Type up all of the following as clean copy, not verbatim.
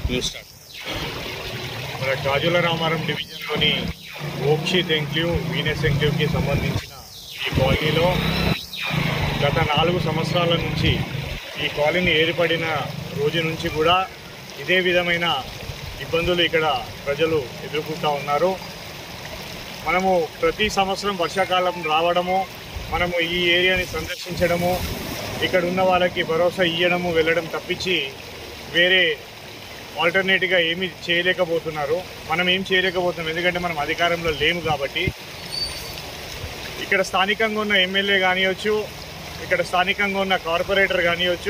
మన గాజుల రామారం డివిజన్లోని ఓక్షిత్ enclave Venus ఎంక్లేవ్కి సంబంధించిన ఈ కాలనీలో గత 4 సంవత్సరాల నుంచి ఈ కాలనీ ఏర్పడిన రోజు నుంచి కూడా ఇదే విధమైన ఇబ్బందులు ఇక్కడ ప్రజలు ఎదుర్కొంటూ ఉన్నారు. మనము ప్రతి సంవత్సరం వర్షాకాలం రావడము, మనము ఈ ఏరియాని సందర్శించడము, ఇక్కడ ఉన్న వాళ్ళకి భరోసా ఇవ్వడము వెళ్ళడం తప్పించి వేరే ఆల్టర్నేటివ్గా ఏమీ చేయలేకపోతున్నారు. మనం ఏం చేయలేకపోతున్నాం, ఎందుకంటే మనం అధికారంలో లేము కాబట్టి. ఇక్కడ స్థానికంగా ఉన్న ఎమ్మెల్యే కానివచ్చు, ఇక్కడ స్థానికంగా ఉన్న కార్పొరేటర్ కానివచ్చు,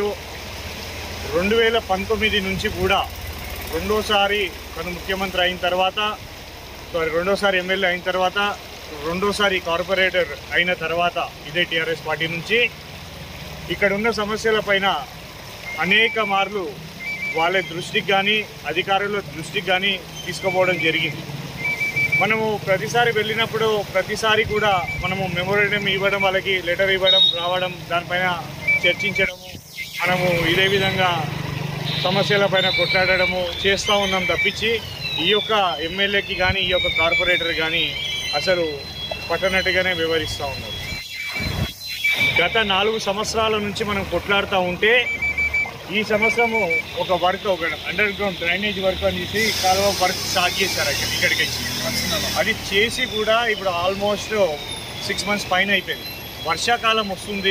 2019 నుంచి కూడా రెండోసారి తను ముఖ్యమంత్రి అయిన తర్వాత, రెండోసారి ఎమ్మెల్యే అయిన తర్వాత, రెండోసారి కార్పొరేటర్ అయిన తర్వాత ఇదే టీఆర్ఎస్ పార్టీ నుంచి ఇక్కడ ఉన్న సమస్యలపైన అనేక మార్లు వాళ్ళ దృష్టికి కానీ అధికారుల దృష్టికి కానీ తీసుకుపోవడం జరిగింది. మనము ప్రతిసారి వెళ్ళినప్పుడు ప్రతిసారి కూడా మనము మెమోరాండం ఇవ్వడం, వాళ్ళకి లెటర్ ఇవ్వడం, రావడం, దానిపైన చర్చించడము, మనము ఇదే విధంగా సమస్యలపైన కొట్లాడడము చేస్తూ ఉన్నాం తప్పించి ఈ యొక్క ఎమ్మెల్యేకి కానీ ఈ యొక్క కార్పొరేటర్ కానీ అసలు పట్టనట్టుగానే వివరిస్తూ ఉన్నారు. గత 4 సంవత్సరాల నుంచి మనం కొట్లాడుతూ ఉంటే ఈ సంవత్సరము ఒక అండర్ గ్రౌండ్ డ్రైనేజ్ వర్క్ అనేసి కాలువ వర్క్ స్టార్ట్ చేశారు ఇక్కడికి వచ్చి. అది చేసి కూడా ఇప్పుడు ఆల్మోస్ట్ 6 మంత్స్ పైన అయిపోయింది. వర్షాకాలం వస్తుంది.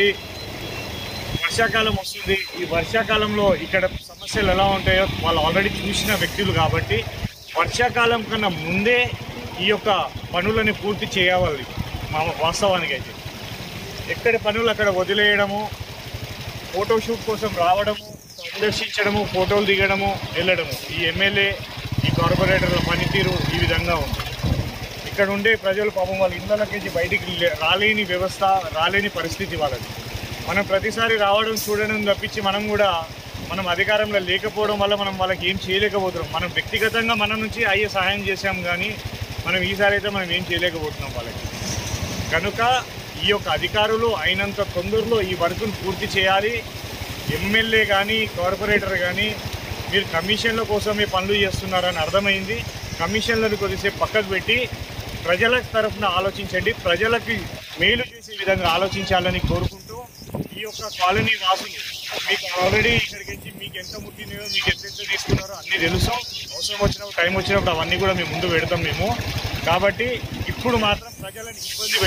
ఈ వర్షాకాలంలో ఇక్కడ సమస్యలు ఎలా ఉంటాయో వాళ్ళు ఆల్రెడీ చూసిన వ్యక్తులు కాబట్టి వర్షాకాలం కన్నా ముందే ఈ యొక్క పనులని పూర్తి చేయాలి. వాస్తవానికి అయితే ఎక్కడి పనులు అక్కడ వదిలేయడము, ఫోటోషూట్ కోసం రావడము, సందర్శించడము, ఫోటోలు దిగడము, వెళ్ళడము, ఈ ఎమ్మెల్యే ఈ కార్పొరేటర్ల పనితీరు ఈ విధంగా ఉంది. ఇక్కడ ఉండే ప్రజలు పాపం వాళ్ళ ఇళ్ళకి బయటికి రాలేని వ్యవస్థ, రాలేని పరిస్థితి వాళ్ళది. మనం ప్రతిసారి రావడం చూడడం తప్పించి మనం అధికారంలో లేకపోవడం వల్ల మనం వాళ్ళకి ఏం చేయలేకపోతున్నాం. మనం వ్యక్తిగతంగా మన నుంచి అయ్యే సహాయం చేసాం కానీ మనం ఈసారి అయితే మనం ఏం చేయలేకపోతున్నాం వాళ్ళకి. కనుక ఈ యొక్క అధికారులు అయినంత తొందరలో ఈ వర్క్ను పూర్తి చేయాలి. ఎమ్మెల్యే కానీ కార్పొరేటర్ కానీ మీరు కమిషన్ల కోసమే పనులు చేస్తున్నారని అర్థమైంది. కమిషన్లను కొద్దిసేపు పక్కకు పెట్టి ప్రజల తరఫున ఆలోచించండి, ప్రజలకి మేలు చేసే విధంగా ఆలోచించాలని కోరుకుంటూ ఈ యొక్క కాలనీ వాసులు మీకు ఆల్రెడీ ఇక్కడికి వచ్చి మీకు ఎంత ముట్టినాయో, మీకు ఎంత తీసుకున్నారో అన్నీ తెలుసు. అవసరం వచ్చినప్పుడు, టైం వచ్చినప్పుడు అవన్నీ కూడా మేము ముందు పెడతాం మేము. కాబట్టి ఇప్పుడు మాత్రం ప్రజలని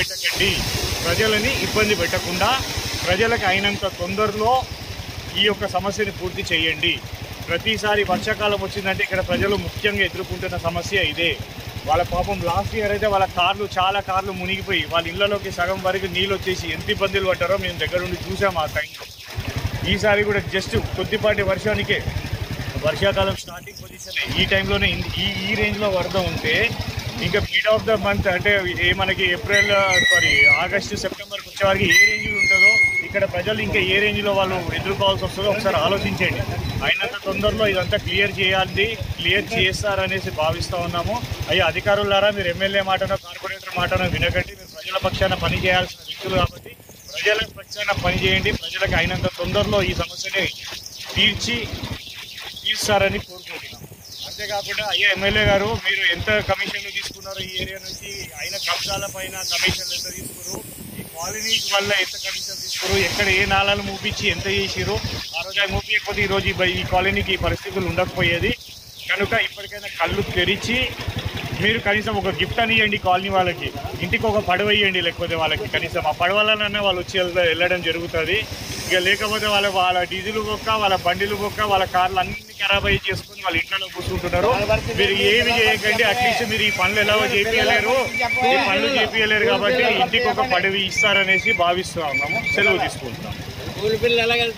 ఇబ్బంది పెట్టకుండా ప్రజలకు అయినంత తొందరలో ఈ యొక్క సమస్యని పూర్తి చేయండి. ప్రతిసారి వర్షాకాలం వచ్చిందంటే ఇక్కడ ప్రజలు ముఖ్యంగా ఎదుర్కొంటున్న సమస్య ఇదే. వాళ్ళ పాపం లాస్ట్ ఇయర్ అయితే వాళ్ళ చాలా కార్లు మునిగిపోయి వాళ్ళ ఇళ్లలోకి సగం వరకు నీళ్ళు వచ్చేసి ఎంత ఇబ్బందులు పడ్డారో మేము దగ్గర నుండి చూసాం ఆ టైంలో. ఈసారి కూడా జస్ట్ కొద్దిపాటి వర్షాకాలం స్టార్టింగ్ పొజిషన్ ఈ టైంలోనే ఈ రేంజ్లో వరద ఉంటే ఇంకా మిడ్ ఆఫ్ ద మంత్ అంటే మనకి ఆగస్టు సెప్టెంబర్కి వచ్చే వారికి ఏ రేంజ్లో ఉంటుందో ఇక్కడ ప్రజలు ఇంకా ఏ రేంజ్లో వాళ్ళు ఎదుర్కోవాల్సి వస్తుందో ఒకసారి ఆలోచించండి. అయినంత తొందరలో ఇదంతా క్లియర్ చేస్తారనేసి భావిస్తూ ఉన్నాము. అయ్యా అధికారులారా, మీరు ఎమ్మెల్యే మాటనో కార్పొరేటర్ మాటనో వినకండి. మీరు ప్రజల పక్షాన పని చేయాల్సిన వ్యక్తులు కాబట్టి ప్రజల పక్షాన పని చేయండి. ప్రజలకు అయినంత తొందరలో ఈ సమస్యని తీర్చారని కోరుకుంటున్నాం. అంతేకాకుండా అయ్యా ఎమ్మెల్యే గారు, మీరు ఎంత కమిషన్లు తీసుకున్నారో ఈ ఏరియా నుంచి, అయిన కబ్జాల పైన కమిషన్లు ఎంత తీసుకున్నారు, ఈ కాలనీ వల్ల ఎంత కమిషన్ తీసుకున్నారు, ఎక్కడ ఏ నాళాలు మూపించి ఎంత చేసిరు, ఆ రోజు అవి మూపించకపోతే ఈరోజు ఈ కాలనీకి ఈ పరిస్థితులు ఉండకపోయేది. కనుక ఇప్పటికైనా కళ్ళు తెరిచి మీరు కనీసం ఒక గిఫ్ట్ అని ఇవ్వండి కాలనీ వాళ్ళకి. ఇంటికి ఒక పడవ ఇవ్వండి, లేకపోతే వాళ్ళకి కనీసం ఆ పడవలనన్నా వాళ్ళు వచ్చి వెళ్ళడం జరుగుతుంది. ఇక లేకపోతే వాళ్ళ డీజిల్ బొక్క, వాళ్ళ బండిలు బొక్క, వాళ్ళ కార్లు అన్ని ఖరాబ్ అయ్యి చేసుకుని వాళ్ళ ఇంట్లో కూర్చుంటున్నారు. మీరు ఏమి చేయకండి. అట్లీస్ట్ మీరు ఈ పనులు ఎలాగో చేపియలేరు కాబట్టి ఇంటికి ఒక పడవ ఇస్తారనేసి భావిస్తూ ఉన్నాము. సెలవు తీసుకుంటున్నాం.